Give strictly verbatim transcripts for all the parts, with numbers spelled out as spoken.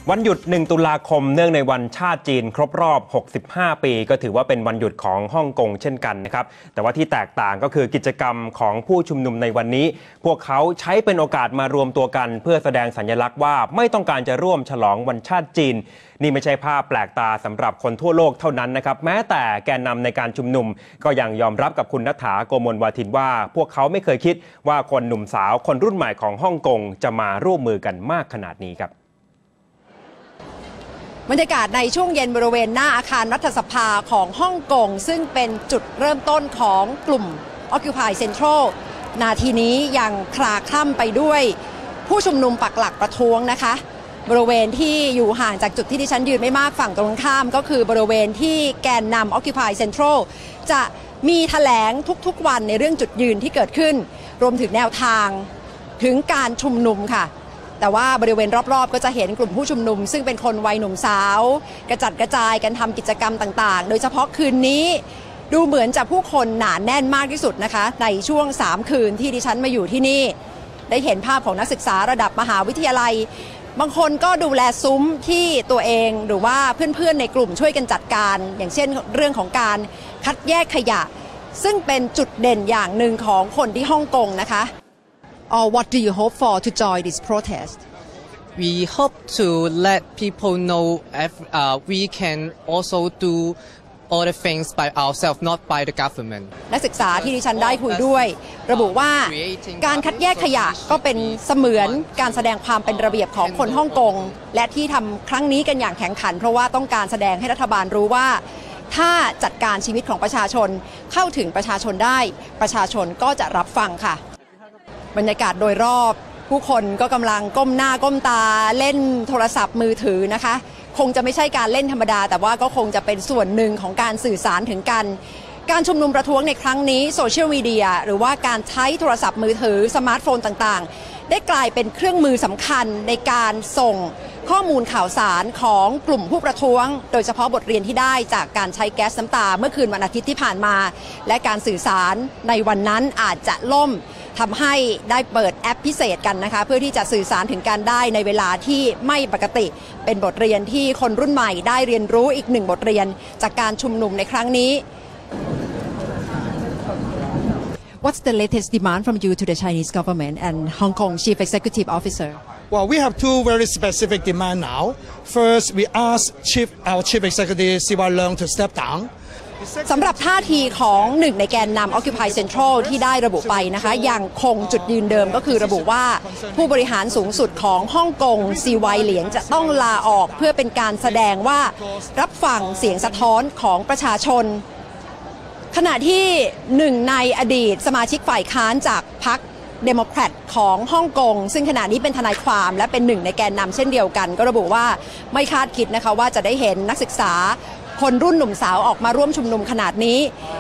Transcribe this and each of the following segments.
วันหยุดหนึ่งตุลาคมเนื่องในวันชาติจีนครบรอบหกสิบห้าปีก็ถือว่าเป็นวันหยุดของฮ่องกงเช่นกันนะครับแต่ว่าที่แตกต่างก็คือกิจกรรมของผู้ชุมนุมในวันนี้พวกเขาใช้เป็นโอกาสมารวมตัวกันเพื่อแสดงสัญลักษณ์ว่าไม่ต้องการจะร่วมฉลองวันชาติจีนนี่ไม่ใช่ภาพแปลกตาสำหรับคนทั่วโลกเท่านั้นนะครับแม้แต่แกนนำในการชุมนุมก็ยังยอมรับกับคุณณัฐฐา โกมลวาทินว่าพวกเขาไม่เคยคิดว่าคนหนุ่มสาวคนรุ่นใหม่ของฮ่องกงจะมาร่วมมือกันมากขนาดนี้ครับบรรยากาศในช่วงเย็นบริเวณหน้าอาคารรัฐสภาของฮ่องกงซึ่งเป็นจุดเริ่มต้นของกลุ่ม Occupy Central นาทีนี้ยังคลาคล่ำไปด้วยผู้ชุมนุมปักหลักประท้วงนะคะบริเวณที่อยู่ห่างจากจุดที่ดิฉันยืนไม่มากฝั่งตรงข้ามก็คือบริเวณที่แกนนำ Occupy Central จะมีแถลงทุกๆวันในเรื่องจุดยืนที่เกิดขึ้นรวมถึงแนวทางถึงการชุมนุมค่ะแต่ว่าบริเวณรอบๆก็จะเห็นกลุ่มผู้ชุมนุมซึ่งเป็นคนวัยหนุ่มสาวกระจัดกระจายกันทำกิจกรรมต่างๆโดยเฉพาะคืนนี้ดูเหมือนจะผู้คนหนาแน่นมากที่สุดนะคะในช่วงสามคืนที่ดิฉันมาอยู่ที่นี่ได้เห็นภาพของนักศึกษาระดับมหาวิทยาลัยบางคนก็ดูแลซุ้มที่ตัวเองหรือว่าเพื่อนๆในกลุ่มช่วยกันจัดการอย่างเช่นเรื่องของการคัดแยกขยะซึ่งเป็นจุดเด่นอย่างหนึ่งของคนที่ฮ่องกงนะคะOr what do you hope for to join this protest? We hope to let people know if, uh, we can also do all the things by ourselves, not by the government. นักศึกษาที่ดิฉันได้คุยด้วยระบุว่าการคัดแยกขยะก็เป็นเสมือนการแสดงความเป็นระเบียบของคนฮ่องกงและที่ทำครั้งนี้กันอย่างแข็งขันเพราะว่าต้องการแสดงให้รัฐบาลรู้ว่าถ้าจัดการชีวิตของประชาชนเข้าถึงประชาชนได้ประชาชนก็จะรับฟังค่ะบรรยากาศโดยรอบผู้คนก็กำลังก้มหน้าก้มตาเล่นโทรศัพท์มือถือนะคะคงจะไม่ใช่การเล่นธรรมดาแต่ว่าก็คงจะเป็นส่วนหนึ่งของการสื่อสารถึงกันการชุมนุมประท้วงในครั้งนี้โซเชียลมีเดียหรือว่าการใช้โทรศัพท์มือถือสมาร์ทโฟนต่างๆได้กลายเป็นเครื่องมือสำคัญในการส่งข้อมูลข่าวสารของกลุ่มผู้ประท้วงโดยเฉพาะบทเรียนที่ได้จากการใช้แก๊สน้ำตาเมื่อคืนวันอาทิตย์ที่ผ่านมาและการสื่อสารในวันนั้นอาจจะล่มทำให้ได้เปิดแอปพิเศษกันนะคะเพื่อที่จะสื่อสารถึงกันได้ในเวลาที่ไม่ปกติเป็นบทเรียนที่คนรุ่นใหม่ได้เรียนรู้อีกหนึ่งบทเรียนจากการชุมนุมในครั้งนี้ What's the latest demand from you to the Chinese government and Hong Kong Chief Executive Officer? Well, we have two very specific demands now. First, we ask Chief, our Chief Executive Siwa Leung to step down. สำหรับท่าทีของหนึ่งในแกนนำ Occupy Central ที่ได้ระบุไปนะคะยังคงจุดยืนเดิมก็คือระบุว่าผู้บริหารสูงสุดของฮ่องกงซีไวเหลียงจะต้องลาออกเพื่อเป็นการแสดงว่ารับฟังเสียงสะท้อนของประชาชนขณะที่หนึ่งในอดีตสมาชิกฝ่ายค้านจากพรรคเดโมแครตของฮ่องกงซึ่งขณะนี้เป็นทนายความและเป็นหนึ่งในแกนนำเช่นเดียวกันก็ระบุว่าไม่คาดคิดนะคะว่าจะได้เห็นนักศึกษาคนรุ่นหนุ่มสาวออกมาร่วมชุมนุมขนาดนี้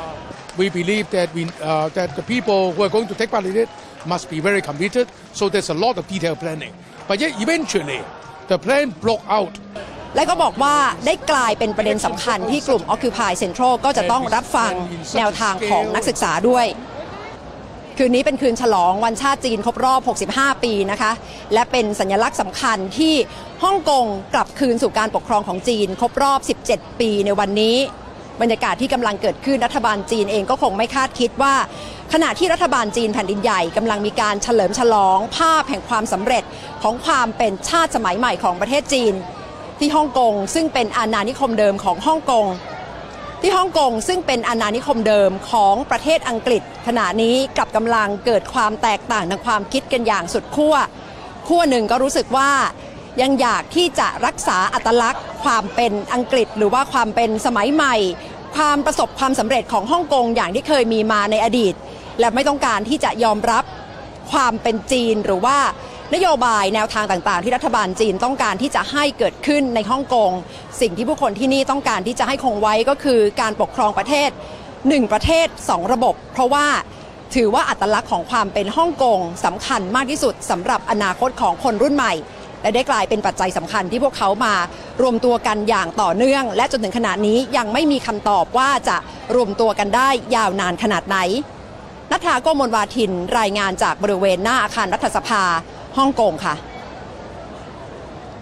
We believe that we uh, that the people who are going to take part in it must be very committed. So there's a lot of detailed planning. But yet eventually the plan broke out. และก็บอกว่าได้กลายเป็นประเด็นสำคัญที่กลุ่ม Occupy Central ก็จะต้องรับฟังแนวทางของนักศึกษาด้วยคืนนี้เป็นคืนฉลองวันชาติจีนครบรอบหกสิบห้าปีนะคะและเป็นสัญลักษณ์สำคัญที่ฮ่องกงกลับคืนสู่การปกครองของจีนครบรอบสิบเจ็ดปีในวันนี้บรรยากาศที่กำลังเกิดขึ้นรัฐบาลจีนเองก็คงไม่คาดคิดว่าขณะที่รัฐบาลจีนแผ่นดินใหญ่กำลังมีการเฉลิมฉลองภาพแห่งความสำเร็จของความเป็นชาติสมัยใหม่ของประเทศจีนที่ฮ่องกงซึ่งเป็นอาณานิคมเดิมของฮ่องกงที่ฮ่องกงซึ่งเป็นอาณานิคมเดิมของประเทศอังกฤษขณะนี้กลับกำลังเกิดความแตกต่างทางความคิดกันอย่างสุดขั้วขั้วหนึ่งก็รู้สึกว่ายังอยากที่จะรักษาอัตลักษณ์ความเป็นอังกฤษหรือว่าความเป็นสมัยใหม่ความประสบความสำเร็จของฮ่องกงอย่างที่เคยมีมาในอดีตและไม่ต้องการที่จะยอมรับความเป็นจีนหรือว่านโยบายแนวทางต่างๆที่รัฐบาลจีนต้องการที่จะให้เกิดขึ้นในฮ่องกงสิ่งที่ผู้คนที่นี่ต้องการที่จะให้คงไว้ก็คือการปกครองประเทศหนึ่งประเทศสองระบบเพราะว่าถือว่าอัตลักษณ์ของความเป็นฮ่องกงสำคัญมากที่สุดสำหรับอนาคตของคนรุ่นใหม่และได้กลายเป็นปัจจัยสำคัญที่พวกเขามารวมตัวกันอย่างต่อเนื่องและจนถึงขณะนี้ยังไม่มีคำตอบว่าจะรวมตัวกันได้ยาวนานขนาดไหนณัฐฐา โกมลวาทินรายงานจากบริเวณหน้าอาคารรัฐสภาฮ่องกงค่ะ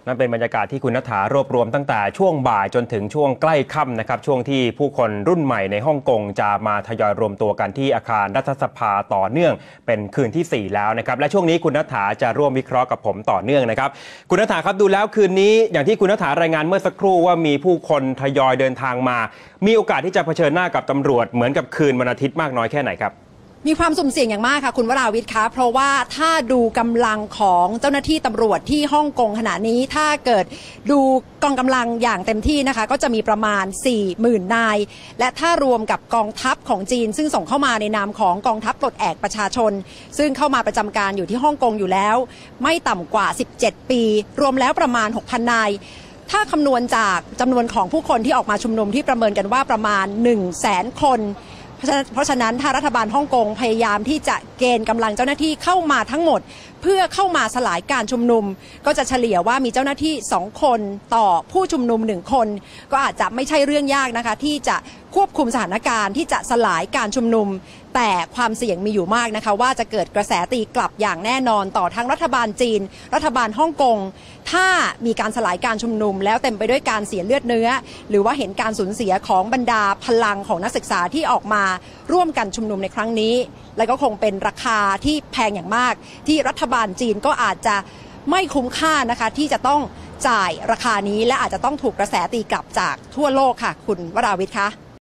นั่นเป็นบรรยากาศที่คุณณฐารวบรวมตั้งแต่ช่วงบ่ายจนถึงช่วงใกล้ค่ำนะครับช่วงที่ผู้คนรุ่นใหม่ในฮ่องกงจะมาทยอยรวมตัวกันที่อาคารรัฐสภาต่อเนื่องเป็นคืนที่สี่แล้วนะครับและช่วงนี้คุณณฐาจะร่วมวิเคราะห์กับผมต่อเนื่องนะครับคุณณฐาครับดูแล้วคืนนี้อย่างที่คุณณฐารายงานเมื่อสักครู่ว่ามีผู้คนทยอยเดินทางมามีโอกาสที่จะเผชิญหน้ากับตำรวจเหมือนกับคืนวันอาทิตย์มากน้อยแค่ไหนครับมีความสุ่มเสี่ยงอย่างมากค่ะคุณวราวิทย์คะเพราะว่าถ้าดูกำลังของเจ้าหน้าที่ตำรวจที่ฮ่องกงขณะนี้ถ้าเกิดดูกองกำลังอย่างเต็มที่นะคะก็จะมีประมาณ สี่หมื่น นายและถ้ารวมกับกองทัพของจีนซึ่งส่งเข้ามาในนามของกองทัพปลดแอกประชาชนซึ่งเข้ามาประจำการอยู่ที่ฮ่องกงอยู่แล้วไม่ต่ำกว่าสิบเจ็ดปีรวมแล้วประมาณ หกพัน นายถ้าคำนวณจากจำนวนของผู้คนที่ออกมาชุมนุมที่ประเมินกันว่าประมาณ หนึ่งแสน คนเพราะฉะนั้นถ้ารัฐบาลฮ่องกงพยายามที่จะเกณฑ์กำลังเจ้าหน้าที่เข้ามาทั้งหมดเพื่อเข้ามาสลายการชุมนุมก็จะเฉลี่ยว่ามีเจ้าหน้าที่สองคนต่อผู้ชุมนุมหนึ่งคนก็อาจจะไม่ใช่เรื่องยากนะคะที่จะควบคุมสถานการณ์ที่จะสลายการชุมนุมแต่ความเสี่ยงมีอยู่มากนะคะว่าจะเกิดกระแสตีกลับอย่างแน่นอนต่อทั้งรัฐบาลจีนรัฐบาลฮ่องกงถ้ามีการสลายการชุมนุมแล้วเต็มไปด้วยการเสียเลือดเนื้อหรือว่าเห็นการสูญเสียของบรรดาพลังของนักศึกษาที่ออกมาร่วมกันชุมนุมในครั้งนี้และก็คงเป็นราคาที่แพงอย่างมากที่รัฐบาลจีนก็อาจจะไม่คุ้มค่านะคะที่จะต้องจ่ายราคานี้และอาจจะต้องถูกกระแสตีกลับจากทั่วโลกค่ะคุณวราวิทย์คะ